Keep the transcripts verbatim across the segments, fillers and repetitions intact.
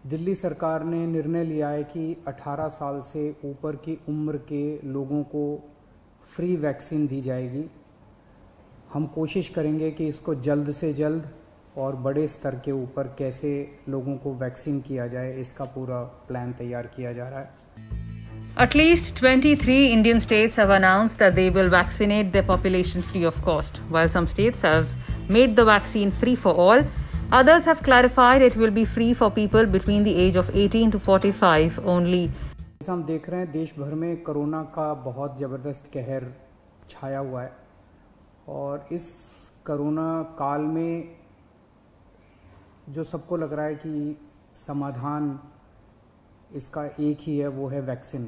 दिल्ली सरकार ने निर्णय लिया है कि अठारह साल से ऊपर की उम्र के लोगों को फ्री वैक्सीन दी जाएगी। हम कोशिश करेंगे कि इसको जल्द से जल्द और बड़े स्तर के ऊपर कैसे लोगों को वैक्सीन किया जाए, इसका पूरा प्लान तैयार किया जा रहा है। At least twenty-three Indian states have announced that they will vaccinate their population free of cost. While some states have made the vaccine free for all, others have clarified it will be free for people between the age of eighteen to forty-five only. हम देख रहे हैं देश भर में corona का बहुत ज़बरदस्त कहर छाया हुआ है और इस कोरोना काल में जो सबको लग रहा है कि समाधान इसका एक ही है, वो है वैक्सीन।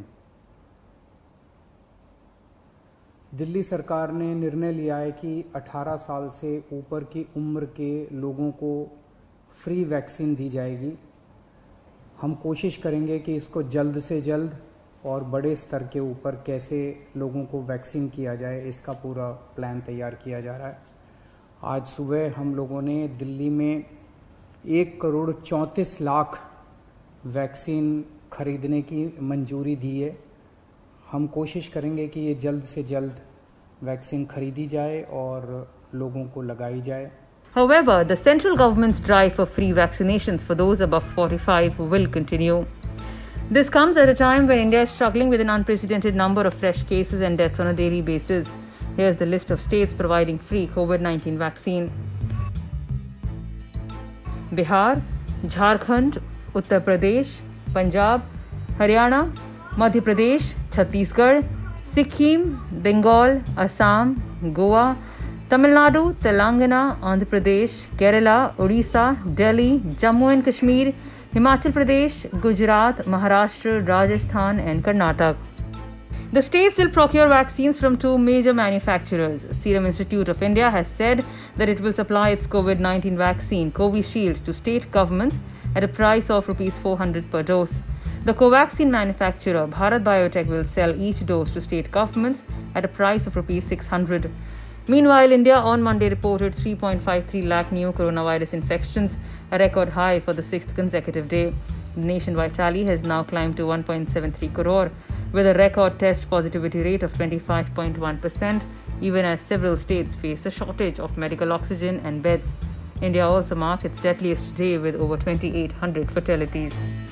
दिल्ली सरकार ने निर्णय लिया है कि अठारह साल से ऊपर की उम्र के लोगों को फ्री वैक्सीन दी जाएगी। हम कोशिश करेंगे कि इसको जल्द से जल्द और बड़े स्तर के ऊपर कैसे लोगों को वैक्सीन किया जाए, इसका पूरा प्लान तैयार किया जा रहा है। आज सुबह हम लोगों ने दिल्ली में एक करोड़ चौंतीस लाख वैक्सीन खरीदने की मंजूरी दी है। हम कोशिश करेंगे कि ये जल्द से जल्द वैक्सीन खरीदी जाए और लोगों को लगाई जाए। However, the central government's drive for free vaccinations for those above forty-five will continue. This comes at a time when India is struggling with an unprecedented number of fresh cases and deaths on a daily basis. Here's the list of states providing free COVID nineteen vaccine. Bihar, Jharkhand, Uttar Pradesh, Punjab, Haryana, Madhya Pradesh, Chhattisgarh, Sikkim, Bengal, Assam, Goa, Tamil Nadu, Telangana, Andhra Pradesh, Kerala, Odisha, Delhi, Jammu and Kashmir, Himachal Pradesh, Gujarat, Maharashtra, Rajasthan and Karnataka. The states will procure vaccines from two major manufacturers. Serum Institute of India has said that it will supply its COVID nineteen vaccine Covishield to state governments at a price of rupees four hundred per dose. The Covaxin manufacturer Bharat Biotech will sell each dose to state governments at a price of rupees six hundred. Meanwhile, India on Monday reported three point five three lakh new coronavirus infections, a record high for the sixth consecutive day. The nationwide tally has now climbed to one point seven three crore, with a record test positivity rate of twenty-five point one percent, even as several states face a shortage of medical oxygen and beds. India also marked its deadliest day with over twenty-eight hundred fatalities.